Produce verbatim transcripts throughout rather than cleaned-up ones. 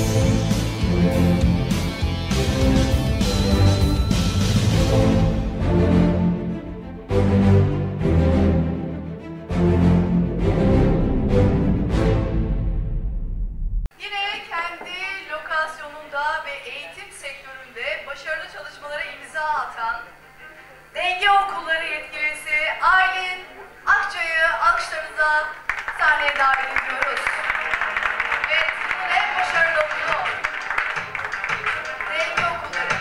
Başarılı çalışmalara imza atan Denge Okulları yetkilisi Aylin Akçay'ı alkışlarınıza sahneye davet ediyoruz. Ve en başarılı okulu Denge Okulları.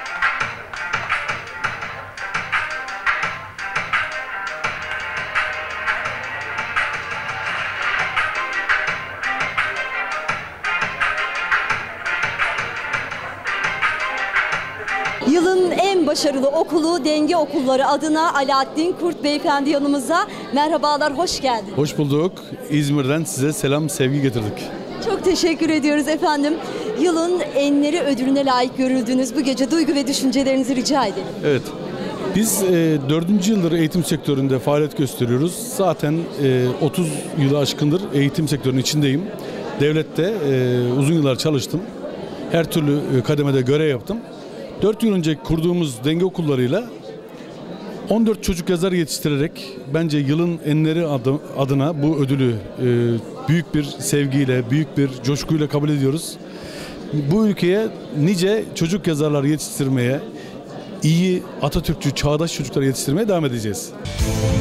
Yılın en başarılı okulu Denge Okulları adına Alaaddin Kurt Beyefendi yanımızda. Merhabalar, hoş geldiniz. Hoş bulduk. İzmir'den size selam, sevgi getirdik. Çok teşekkür ediyoruz efendim. Yılın enleri ödülüne layık görüldüğünüz bu gece duygu ve düşüncelerinizi rica edelim. Evet. Biz e, dördüncü yıldır eğitim sektöründe faaliyet gösteriyoruz. Zaten e, otuz yılı aşkındır eğitim sektörünün içindeyim. Devlette e, uzun yıllar çalıştım. Her türlü e, kademede görev yaptım. dört yıl önce kurduğumuz Denge Okulları'yla on dört çocuk yazar yetiştirerek bence yılın enleri adı, adına bu ödülü e, büyük bir sevgiyle, büyük bir coşkuyla kabul ediyoruz. Bu ülkeye nice çocuk yazarlar yetiştirmeye, iyi Atatürkçü, çağdaş çocuklar yetiştirmeye devam edeceğiz.